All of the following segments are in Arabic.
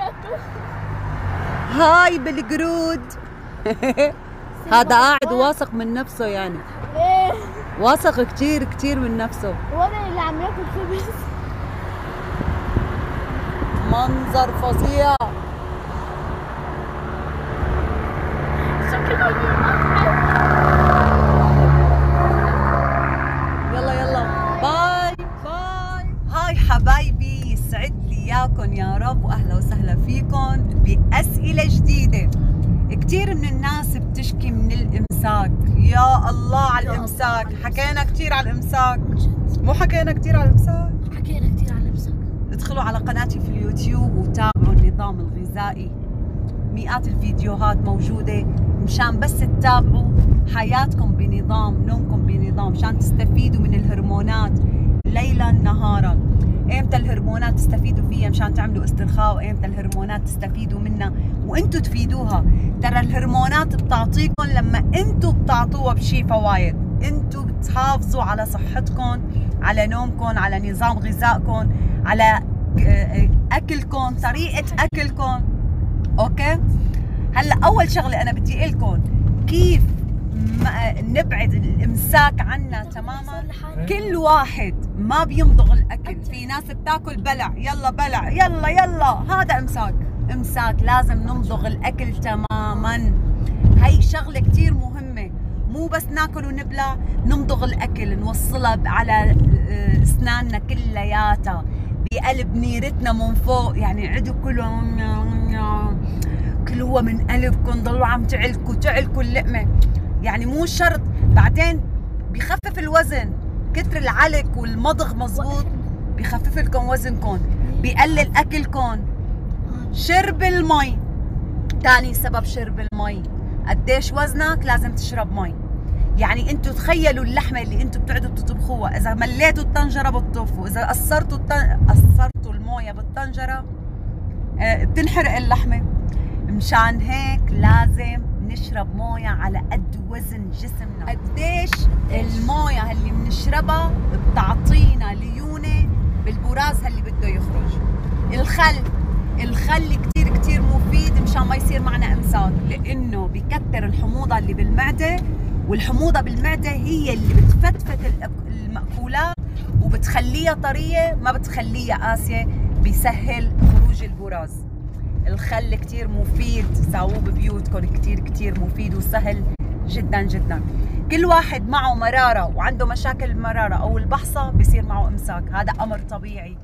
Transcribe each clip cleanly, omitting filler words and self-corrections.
هاي بالقرود. هذا قاعد واثق من نفسه يعني. ايه واثق كتير كتير من نفسه. وانا اللي عم ياكل خبز. منظر فظيع. يلا يلا باي باي. هاي حبايبي، يسعد لي اياكم يا رب، واهلا وسهلا فيكم باسئله جديده. كثير من الناس بتشكي من الامساك. يا الله على الامساك. حكينا كثير على الامساك. مو حكينا كثير على الامساك؟ حكينا كثير على الامساك. ادخلوا على قناتي في اليوتيوب وتابعوا النظام الغذائي. مئات الفيديوهات موجودة مشان بس تتابعوا حياتكم بنظام، نومكم بنظام، مشان تستفيدوا من الهرمونات ليلا نهارا. امتى الهرمونات تستفيدوا فيها مشان تعملوا استرخاء، وامتى الهرمونات تستفيدوا منها وانتم تفيدوها. ترى الهرمونات بتعطيكم لما انتم بتعطوها بشي فوايد. انتم بتحافظوا على صحتكم، على نومكم، على نظام غذائكم، على اكلكم، طريقة اكلكم. اوكي؟ هلا اول شغله انا بدي اقول لكم كيف نبعد الامساك عنا تماما. كل واحد ما بيمضغ الاكل. في ناس بتاكل بلع، يلا بلع، يلا يلا، هذا امساك. امساك، لازم نمضغ الاكل تماما. هي شغله كثير مهمه. مو بس ناكل ونبلع، نمضغ الاكل، نوصلها على اسناننا كلياتها، بقلب نيرتنا من فوق. يعني عدوا كلوا من قلبكم، ضلوا عم تعلكوا اللقمه. يعني مو شرط. بعدين بخفف الوزن، كتر العلك والمضغ مزبوط بخفف لكم وزنكم، بقلل اكلكم. شرب المي، ثاني سبب شرب المي. قديش وزنك لازم تشرب مي. يعني انتوا تخيلوا اللحمه اللي انتوا بتقعدوا تطبخوها، اذا مليتوا الطنجره بتطفوا، اذا قصرتوا المويه بالطنجره بتنحرق اللحمه. مشان هيك لازم نشرب مويه على قد وزن جسمنا. قديش المويه اللي بنشربها بتعطينا ليونه بالبراز اللي بده يخرج. الخل كتير كتير مفيد مشان ما يصير معنا امساك، لانه بكتر الحموضه اللي بالمعده، والحموضه بالمعده هي اللي بتفتفت المأكولات وبتخليها طريه، ما بتخليها قاسيه، بيسهل خروج البراز. الخل كتير مفيد، ساووه ببيوتكم، كتير كتير مفيد وسهل جدا جدا. كل واحد معه مرارة وعنده مشاكل المرارة أو البحصة بيصير معه إمساك، هذا أمر طبيعي.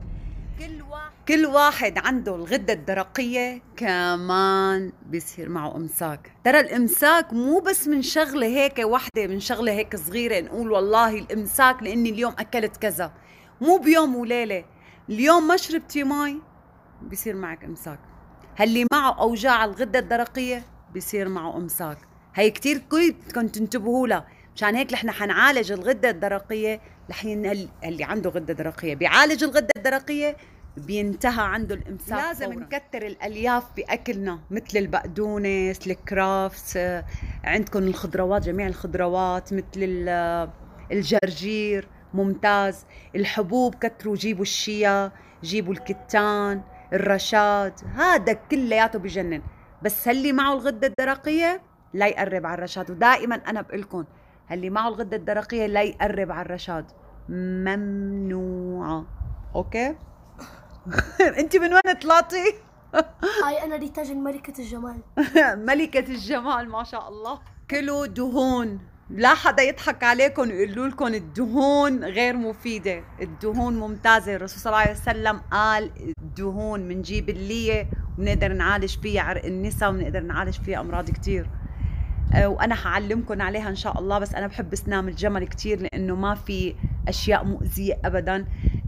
كل واحد عنده الغدة الدرقية كمان بيصير معه إمساك. ترى الإمساك مو بس من شغلة هيك واحدة، من شغلة هيك صغيرة نقول والله الإمساك لأني اليوم أكلت كذا. مو بيوم وليلة. اليوم ما شربتي مي بيصير معك إمساك. اللي معه اوجاع الغده الدرقيه بيصير معه امساك. هي كثير بدكم تنتبهوا لها. مشان هيك نحن حنعالج الغده الدرقيه. الحين اللي عنده غده درقيه بيعالج الغده الدرقيه، بينتهى عنده الامساك. لازم نكتر الالياف باكلنا، مثل البقدونس، الكرافس، عندكم الخضروات، جميع الخضروات مثل الجرجير ممتاز. الحبوب كتروا، جيبوا الشيا، جيبوا الكتان، الرشاد، هذا كلياته بجنن. بس اللي معه الغده الدرقيه لا يقرب على الرشاد. ودائما انا بقول لكم اللي معه الغده الدرقيه لا يقرب على الرشاد، ممنوعه. اوكي؟ انت من وين طلعتي؟ هاي انا ريتاج ملكة الجمال. ملكة الجمال ما شاء الله. كلوا دهون، لا حدا يضحك عليكم ويقولوا لكم الدهون غير مفيدة. الدهون ممتازة. الرسول صلى الله عليه وسلم قال الدهون بنجيب اللية ونقدر نعالج فيها عرق النساء، ونقدر نعالج فيها أمراض كتير. وأنا حعلمكم عليها إن شاء الله. بس أنا بحب سنام الجمل كتير لأنه ما في أشياء مؤذية أبدا.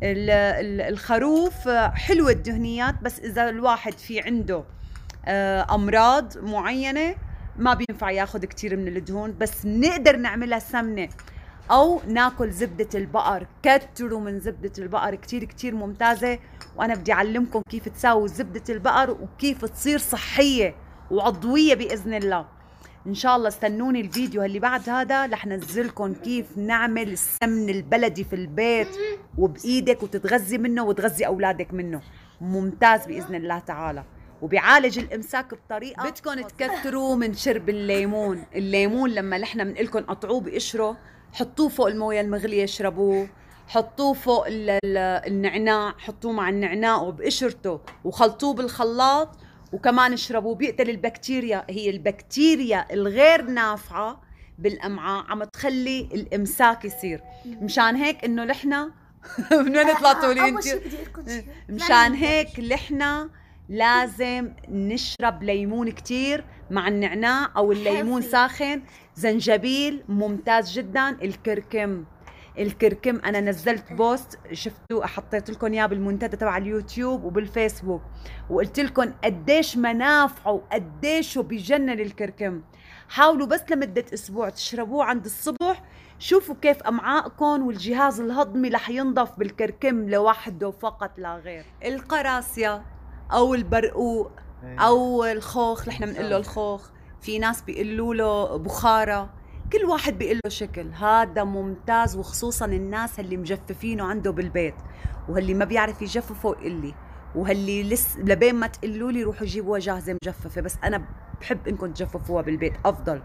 الخروف حلوة الدهنيات، بس إذا الواحد في عنده أمراض معينة ما بينفع ياخد كتير من الدهون. بس نقدر نعملها سمنة أو ناكل زبدة البقر. كتروا من زبدة البقر، كتير كتير ممتازة. وأنا بدي أعلمكم كيف تساووا زبدة البقر وكيف تصير صحية وعضوية بإذن الله. إن شاء الله استنوني الفيديو اللي بعد هذا رح نزلكم كيف نعمل السمن البلدي في البيت وبإيدك، وتتغذي منه وتغذي أولادك منه. ممتاز بإذن الله تعالى. وبيعالج الامساك بطريقه. بدكم تكتروا من شرب الليمون. الليمون لما نحن بنقلكم قطعوه بقشره، حطوه فوق المويه المغليه اشربوه، حطوه فوق النعناع، حطوه مع النعناع وبقشرته وخلطوه بالخلاط وكمان اشربوه. بيقتل البكتيريا. هي البكتيريا الغير نافعه بالامعاء عم تخلي الامساك يصير. مشان هيك انه نحن من وين طلعتوا لي انت؟ مشان هيك نحن لازم نشرب ليمون كتير مع النعناع او الليمون ساخن. زنجبيل ممتاز جدا. الكركم انا نزلت بوست شفتوا، حطيت لكم اياه بالمنتدى تبع اليوتيوب وبالفيسبوك، وقلت لكم قديش منافعه وقديش بيجنن الكركم. حاولوا بس لمده اسبوع تشربوه عند الصبح، شوفوا كيف امعائكم والجهاز الهضمي رح ينضف بالكركم لوحده فقط لا غير. القراصية او البرقوق او الخوخ، نحن بنقول له الخوخ، في ناس بيقولوا له بخارة، كل واحد بيقول له شكل. هذا ممتاز، وخصوصا الناس اللي مجففينه عنده بالبيت، واللي ما بيعرف يجففه يقول لي، واللي لسه لبين ما تقولوا لي روحوا جيبوها جاهزه مجففه، بس انا بحب انكم تجففوها بالبيت افضل.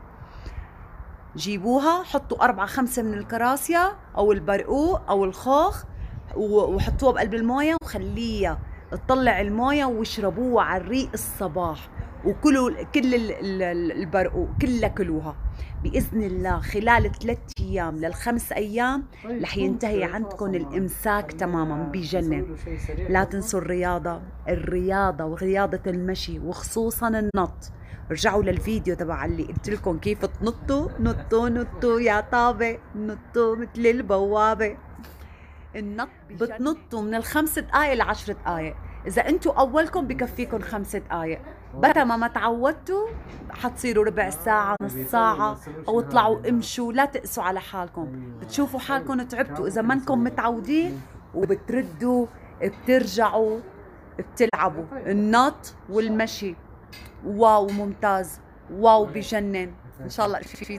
جيبوها، حطوا 4-5 من الكراسية او البرقوق او الخوخ وحطوها بقلب المويه وخليها تطلع المويه واشربوها على الريق الصباح. وكلوا كل البرقوق كلها، كلوها باذن الله. خلال 3 ايام ل5 ايام رح ينتهي عندكم الامساك تماما، بيجنن. لا تنسوا الرياضه ورياضه المشي وخصوصا النط. رجعوا للفيديو تبع اللي قلت لكم كيف تنطوا. نطوا يا طابة، نطوا مثل البوابة. النط بتنطوا من 5 دقائق ل10 دقائق. إذا أنتوا أولكم بكفيكم 5 دقائق، بتا ما تعودتوا حتصيروا ربع ساعة، نص ساعة، أو اطلعوا امشوا. لا تقسوا على حالكم، بتشوفوا حالكم تعبتوا. إذا منكم متعودين وبتردوا بترجعوا بتلعبوا. النط والمشي واو ممتاز، واو بجنن. ان شاء الله في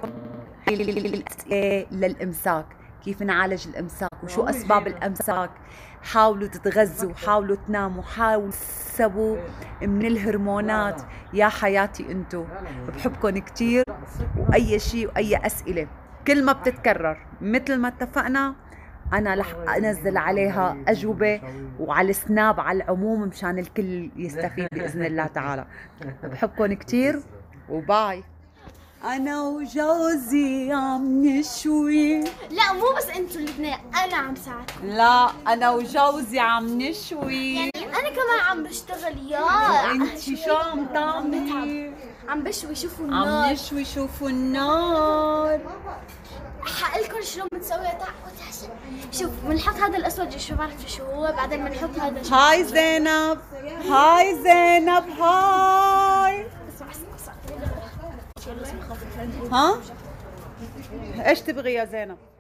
للامساك، كيف نعالج الامساك وشو اسباب الامساك. حاولوا تتغذوا، حاولوا تناموا، حاولوا تكسبوا من الهرمونات. يا حياتي انتو بحبكم كتير، واي شيء واي اسئله كل ما بتتكرر مثل ما اتفقنا أنا رح أنزل عليها أجوبة، وعلى السناب على العموم مشان الكل يستفيد بإذن الله تعالى. بحبكم كتير وباي. أنا وجوزي عم نشوي. لا مو بس انتوا الاثنين، انا عم ساعدكم. لا أنا وجوزي عم نشوي. يعني انا كمان عم بشتغل. يا انتي شو عم تعملي؟ عم بشوي. شوفوا النار. عم نشوي. شوفوا النار. حقلكم شلون بنسويها. شوف بنحط هذا الاسود، شو بعرف شو هو، بعدين بنحط هذا. هاي زينب، هاي زينب، هاي. ها؟ ايش تبغي يا زينب؟